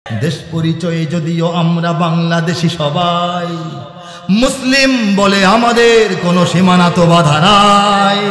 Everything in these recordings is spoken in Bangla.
দেশ পরিচয়ে যদিও আমরা বাংলাদেশি সবাই, মুসলিম বলে আমাদের কোনো সীমানা তো বাধা নাই।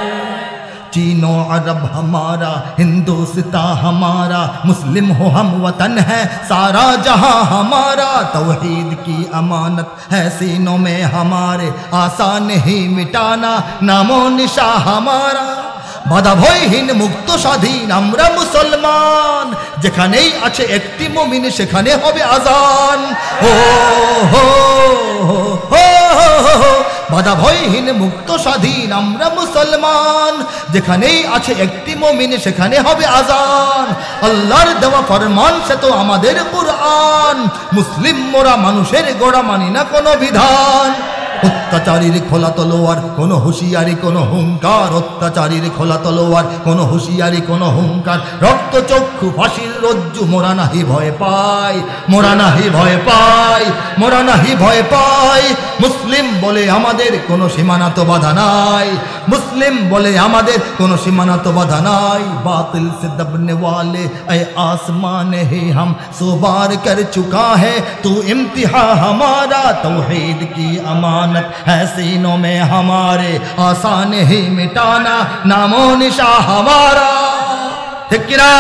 चीनो अरब हमारा, हिंदुस्तान हमारा, मुस्लिम हो हम वतन है सारा जहां हमारा। तौहीद की अमानत है सीनों में हमारे, आसान ही मिटाना नामो निशा हमारा। বাধা ভয়হীন মুক্ত স্বাধীন আমরা মুসলমান, যেখানেই আছে একটি মুমিন সেখানে হবে আজান। ও হো হো হো, বাধা ভয়হীন মুক্ত স্বাধীন আমরা মুসলমান, যেখানেই আছে একটি মুমিন সেখানে হবে আজান। আল্লাহর দেওয়া ফরমান সে তো আমাদের কুরআন, মুসলিম মোরা মানুষের গোড়া মানি না কোনো বিধান। অত্যাচারীর খোলা তলোয়ার কোনো হুঁশিয়ারি কোনো হুঙ্কার, অত্যাচারীর খোলা তলোয়ার কোনো হুঁশিয়ারি কোনো হুঙ্কার। রক্ত চক্ষু ফাঁসির রজ্জু মোরা নাহি ভয় পাই, মোরা নাহি ভয় পাই, মোরা নাহি ভয় পাই। মুসলিম বলে আমাদের কোনো সীমানা তো বাধা নাই, মুসলিম বলে আমাদের কোনো সীমানা তো বাধা নাই। বাতিল সে দবনে वाले ऐ आसमान ही हम सो बार कर चुका है तू इम्तिहा हमारा। तौहीद की अमानत है सीनों में हमारे, आसान ही मिटाना नामो निशा हमारा। ঠিক কিনা?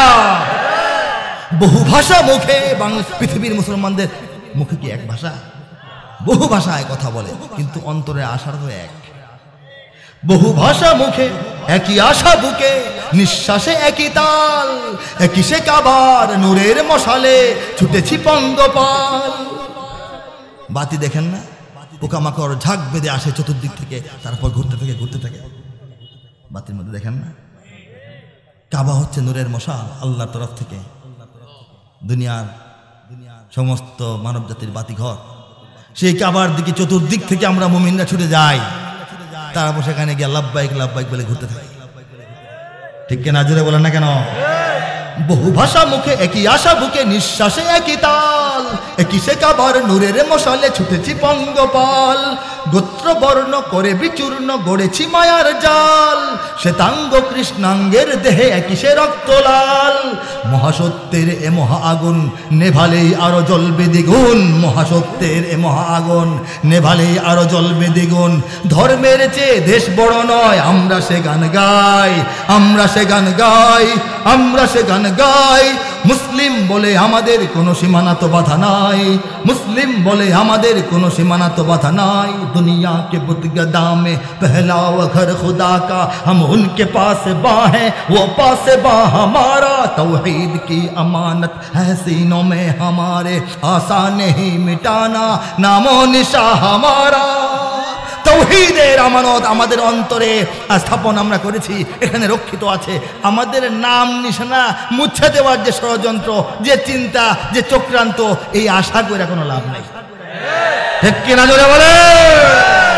বহু ভাষা মুখে পৃথিবীর মুসলমানদের মুখে কি এক ভাষা? বহু ভাষায় কথা বলে কিন্তু অন্তরে আশার তো এক। বহু ভাষা মুখে একই আশা বুকে, নিঃশ্বাসে একই তাল, একই সে কাবার নূরের মশালে ছুটেছি পঙ্গপাল। বাতি দেখেন না, পোকামাকড় ঝাঁক বেঁধে আসে চতুর্দিক থেকে, তারপর ঘুরতে থাকে ঘুরতে থাকে। বাতির মধ্যে দেখেন না, কাবা হচ্ছে নূরের মশাল আল্লাহর তরফ থেকে, দুনিয়ার সমস্ত মানব জাতির বাতিঘর। সেই কাবার দিকে চতুর্দিক থেকে আমরা মুমিনরা ছুটে যাই, তারপর সেখানে গিয়ে লাব্বাইক লাব্বাইক বলে ঘুরতে থাকি। ঠিক কিনা? জোরে বলেন না কেন? বহু ভাষা মুখে একই আশা বুকে, নিঃশ্বাসে একই তাল, একই সে কাবার নূরের মশালে ছুটেছি পঙ্গপাল। গোত্র বর্ণ করে বিচূর্ণ গড়েছি মায়ার জাল, শ্বেতাঙ্গ কৃষ্ণাঙ্গের দেহে একই সে রক্ত লাল। মহাসত্যের এ মহা আগুন নেভালেই আরো জ্বলবে দ্বিগুণ, মহাসত্যের এ মহা আগুন নেভালেই আরো জ্বলবে দ্বিগুণ। ধর্মের চেয়ে দেশ বড় নয় আমরা সে গান গাই, আমরা সে গান গাই, আমরা সে গান গাই। মুসলিম বলে আমাদের কোনো সীমানা তো বাধা নাই, মুসলিম বলে আমাদের কোনো সীমানা তো বাধা নাই। दुनिया के बुतगदा में पहलाव घर खुदा का, हम उनके पास बा हैं वो पास बा हमारा। तौहीद की अमानत है सीनों में हमारे, आसान ही मिटाना नामो निशा हमारा। তৌহিদের আমানত আমাদের অন্তরে স্থাপন আমরা করেছি, এখানে রক্ষিত আছে। আমাদের নাম নিশানা মুছে দেওয়ার যে ষড়যন্ত্র, যে চিন্তা, যে চক্রান্ত, এই আশা করে কোনো লাভ নাই। ঠিক কিনা? জোরে বলে।